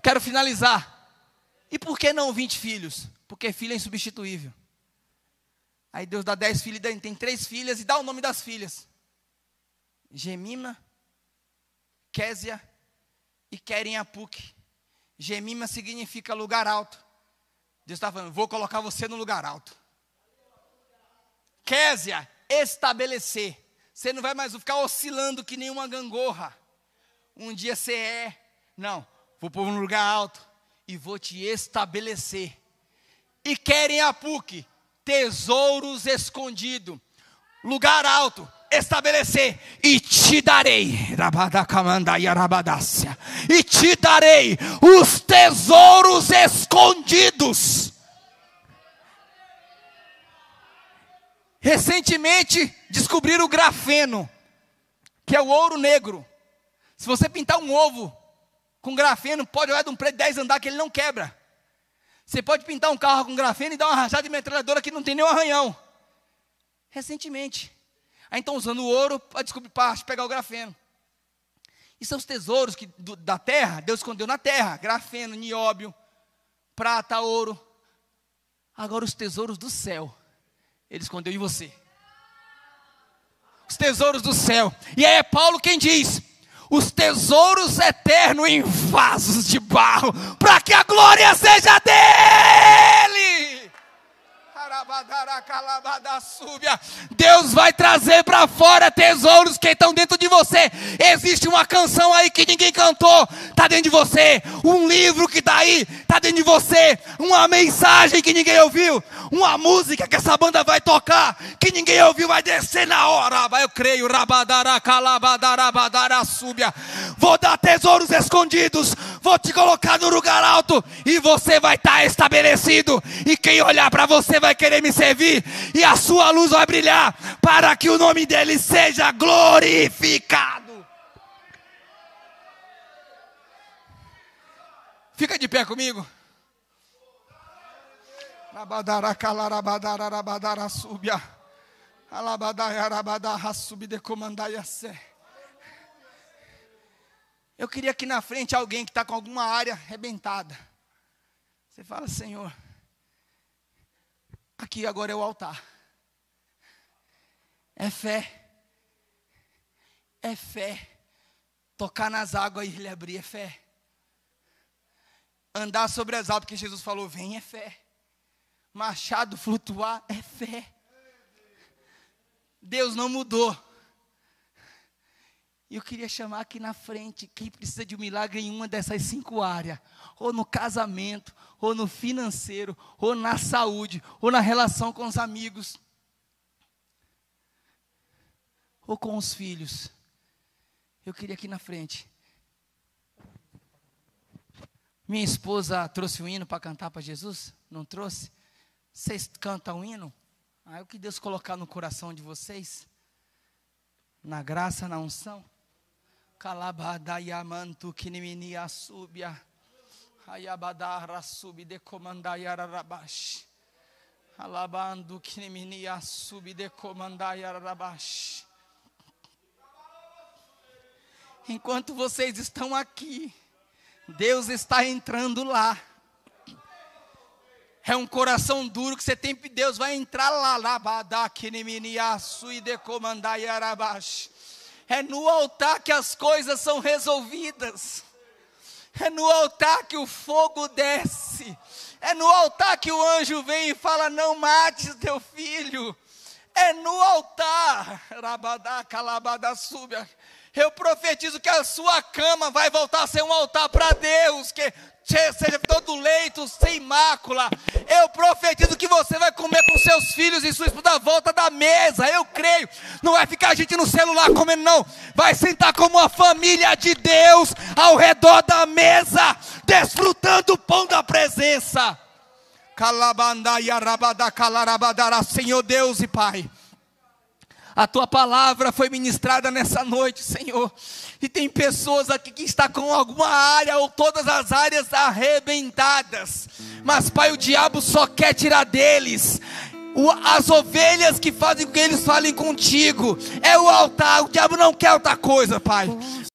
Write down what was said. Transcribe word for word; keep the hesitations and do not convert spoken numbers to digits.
quero finalizar. E por que não vinte filhos? Porque filho é insubstituível. Aí Deus dá dez filhos, tem três filhas e dá o nome das filhas. Gemima, Késia e Queren-Apuque. Gemima significa lugar alto. Deus está falando, vou colocar você no lugar alto. Késia, estabelecer. Você não vai mais ficar oscilando que nem uma gangorra. Um dia você é, não, vou pôr no lugar alto e vou te estabelecer. E Queren-Apuque, tesouros escondidos, lugar alto, estabelecer, e te darei, e te darei os tesouros escondidos. Recentemente descobriram o grafeno, que é o ouro negro. Se você pintar um ovo com grafeno, pode olhar de um prédio de dez andares que ele não quebra. Você pode pintar um carro com grafeno e dar uma rajada de metralhadora que não tem nenhum arranhão. Recentemente. Aí estão usando o ouro para descobrir, para pegar o grafeno. E são os tesouros que, do, da terra, Deus escondeu na terra. Grafeno, nióbio, prata, ouro. Agora os tesouros do céu, Ele escondeu em você. Os tesouros do céu. E aí é Paulo quem diz, os tesouros eternos em vasos de barro, para que a glória seja dele. Deus vai trazer para fora tesouros que estão dentro de você. Existe uma canção aí que ninguém cantou, está dentro de você. Um livro que está aí, está dentro de você. Uma mensagem que ninguém ouviu. Uma música que essa banda vai tocar, que ninguém ouviu, vai descer na hora. Eu creio. Vou dar tesouros escondidos. Vou te colocar no lugar alto. E você vai estar estabelecido. E quem olhar para você vai querer me servir. E a sua luz vai brilhar. Para que o nome dele seja glorificado. Fica de pé comigo. Eu queria aqui na frente alguém que está com alguma área arrebentada. Você fala, Senhor, aqui agora é o altar. É fé. É fé. Tocar nas águas e ele abrir é fé. Andar sobre as águas, porque Jesus falou, vem é fé. Machado flutuar é fé. Deus não mudou. E eu queria chamar aqui na frente quem precisa de um milagre em uma dessas cinco áreas. Ou no casamento, ou no financeiro, ou na saúde, ou na relação com os amigos. Ou com os filhos. Eu queria aqui na frente. Minha esposa trouxe um hino para cantar para Jesus? Não trouxe? Vocês cantam um hino? Ah, é o que Deus colocar no coração de vocês. Na graça, na unção. Calabadayamantu kiniminia subia. Ayabadara subi de comandayarabash. Alabando kiniminia subi de comandayarabash. Enquanto vocês estão aqui, Deus está entrando lá. É um coração duro que você tem, Deus vai entrar lá. É no altar que as coisas são resolvidas. É no altar que o fogo desce. É no altar que o anjo vem e fala, não mates teu filho. É no altar. Eu profetizo que a sua cama vai voltar a ser um altar para Deus, que seja todo leito sem mácula. Eu profetizo que você vai comer com seus filhos e sua esposa à volta da mesa. Eu creio. Não vai ficar a gente no celular comendo, não. Vai sentar como uma família de Deus ao redor da mesa, desfrutando o pão da presença. Senhor Deus e Pai, a tua palavra foi ministrada nessa noite, Senhor. E tem pessoas aqui que estão com alguma área ou todas as áreas arrebentadas. Mas, Pai, o diabo só quer tirar deles o, as ovelhas que fazem com que eles falem contigo. É o altar, o diabo não quer outra coisa, Pai.